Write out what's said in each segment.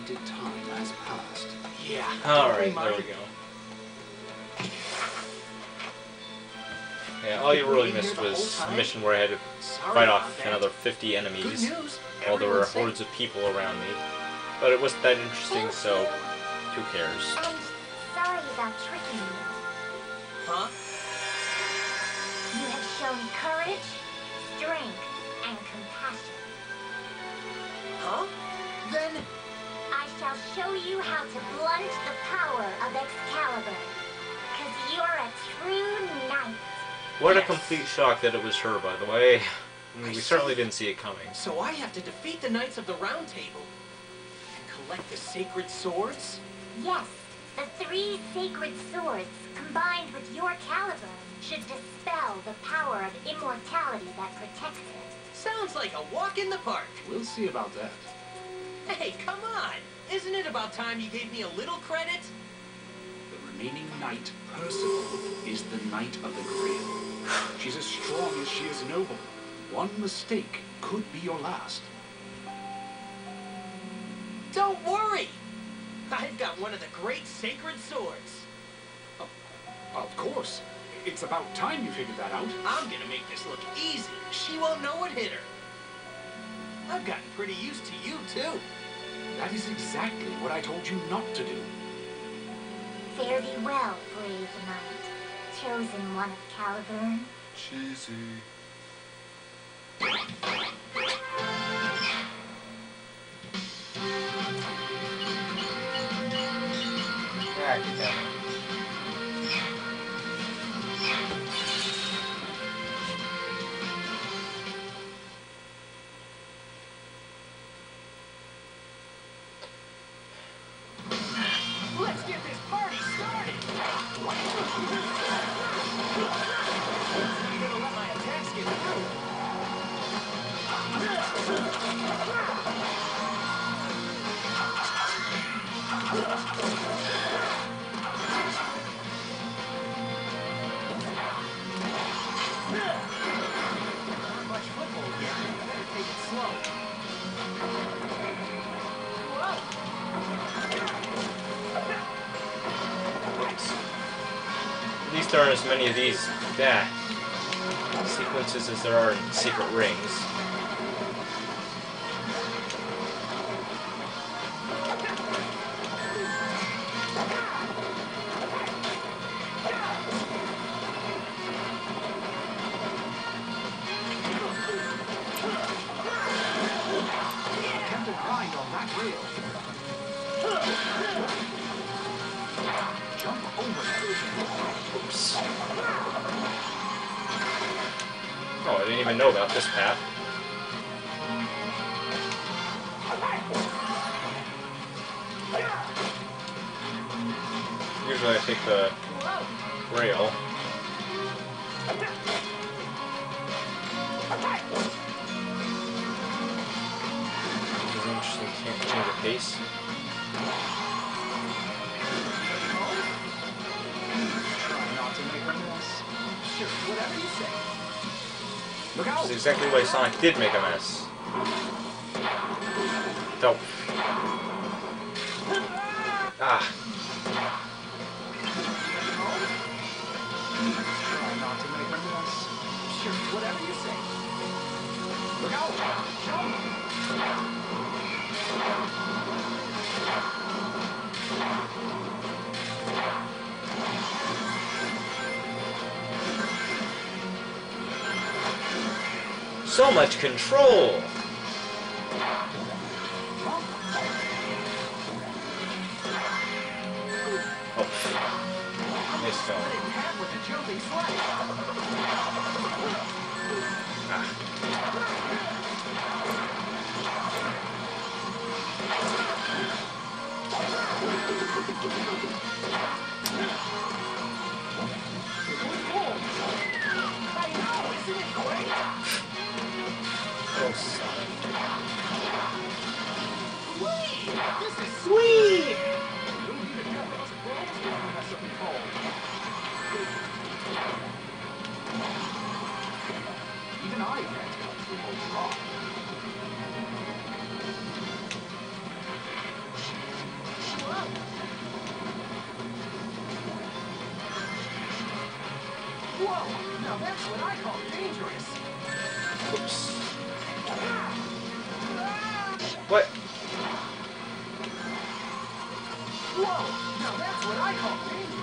appointed time has passed. Yeah. Alright, there we go. Yeah, all you really missed was the mission where I had to fight off another 50 enemies while there were hordes of people around me. But it wasn't that interesting, so who cares? I'm sorry about tricking you. Huh? You have shown courage, strength, and compassion. Huh? Then... I shall show you how to blunt the power of Excalibur. Cause you're a true knight. What a complete shock that it was her, by the way. I mean, we certainly didn't see it coming. So I have to defeat the Knights of the Round Table and collect the sacred swords? Yes, the 3 sacred swords, combined with your caliber, should dispel the power of immortality that protects it. Sounds like a walk in the park. We'll see about that. Hey, come on! Isn't it about time you gave me a little credit? The remaining knight, Percival, is the Knight of the Grail. She's as strong as she is noble. One mistake could be your last. Don't worry! I've got one of the great sacred swords. Of course. It's about time you figured that out. I'm gonna make this look easy. She won't know what hit her. I've gotten pretty used to you, too. That is exactly what I told you not to do. Fare thee well, brave knight, chosen one of Caliburn. Cheesy. Let's get this party started! You're gonna let my attacks get through. Not much foothold yet. Better take it slow. At least there aren't as many of these sequences as there are in Secret Rings. Attempt to grind on that rail. Jump over that. Oops. Oh, I didn't even know about this path. Usually I take the rail. This is interesting, can't change the pace. Try not to make a mess. Sure, whatever you say. Look out! Which is exactly why Sonic did make a mess. Dope. Ah. Try not to make a mess. Sure, whatever you say. Look out! Jump! So much control! Oh. Nice film. With the jumping slide. I know, isn't it great? Oh, Sonic. Whee! This is Sweet! You'll need a couple of balls to mess up the fall. Even I can't cut through both rock. Whoa! Now that's what I call dangerous. Oops. What? Whoa! Now that's what I call dangerous.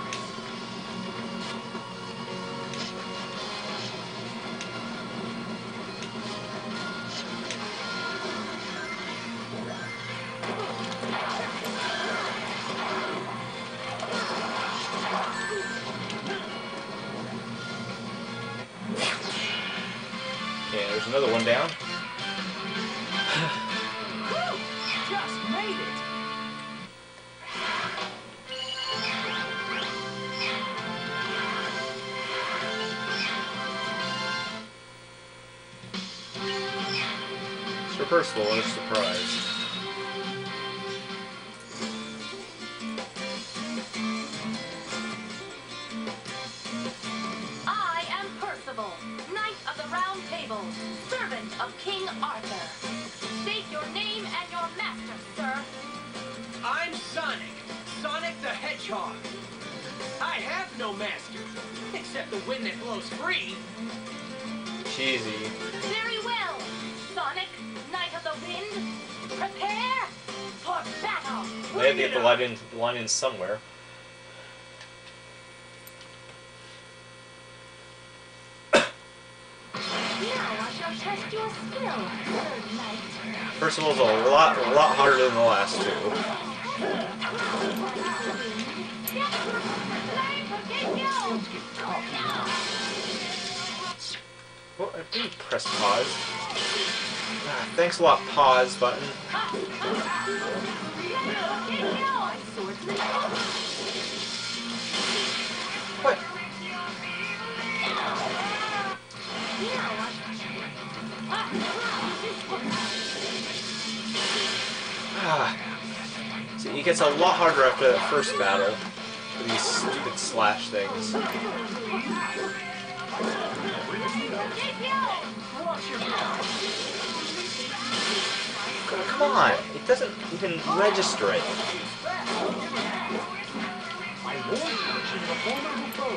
Okay, there's another one down. Just made it. Sir Percival, what a surprise. I am Percival, Knight of the Round Table, servant of King Arthur. State your name and your master, sir. I'm Sonic. Sonic the Hedgehog. I have no master, except the wind that blows free. Cheesy. Very well. Sonic, Knight of the Wind, prepare for battle. They had to get the line in somewhere. Now I shall test your skill, third knight. Percival's a lot harder than the last two. Well, I didn't press pause. Ah, thanks a lot, pause button. What? Ah. See, it gets a lot harder after that first battle. With these stupid slash things. Come on! It doesn't even register it. I warned you that she's a formidable foe.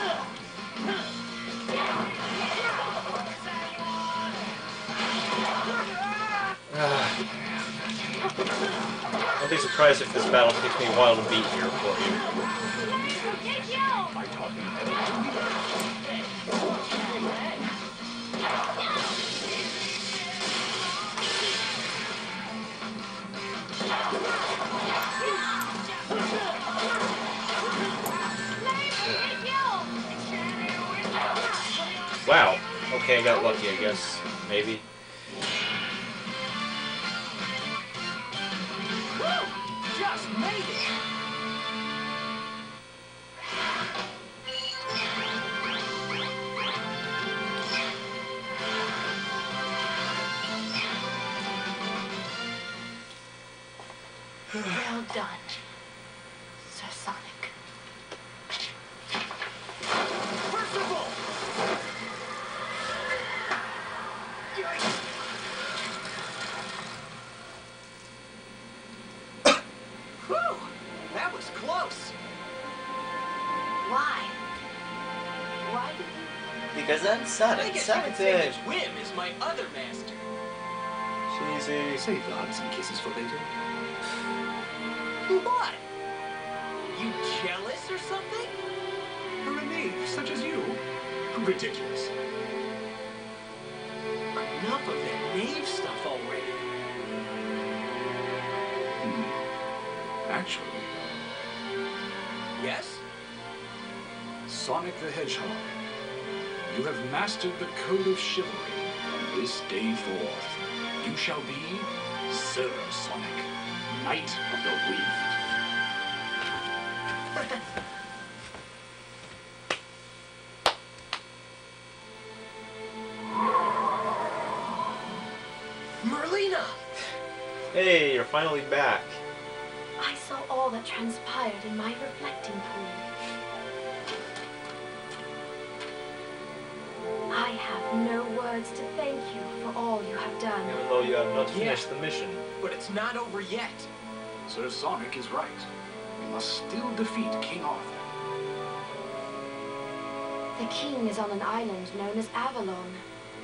I'll be surprised if this battle takes me a while to beat here for you. By talking Wow. Okay, I got lucky, I guess. Maybe. Just made it. Well done, Sir Sonic. Percival! Whew! That was close. Why? Why did you... Because I'm I Sonic. guess you could say that Whim is my other master. Cheesy. save lots and kisses for later. What? You jealous or something? For a knave such as you? Ridiculous. Enough of that knave stuff already. Actually, Yes? Sonic the Hedgehog, you have mastered the code of chivalry. From this day forth, you shall be Sir Sonic, Knight of the Wind. Merlina! Hey, you're finally back. I saw all that transpired in my reflecting pool. I have no words to thank you for all you have done. Even though you have not finished the mission. But it's not over yet. Sir Sonic is right. We must still defeat King Arthur. The king is on an island known as Avalon.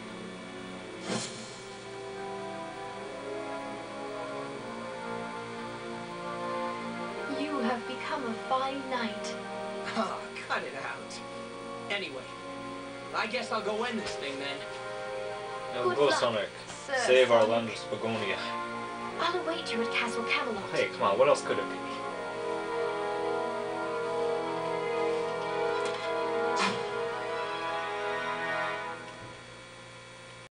You have become a fine knight. Oh, cut it out. Anyway, I guess I'll go win this thing then. Now Good go, luck, Sonic. Sir Save our Sonic. land of Spagonia. I'll await you at Castle Camelot. Hey, come on, what else could it be?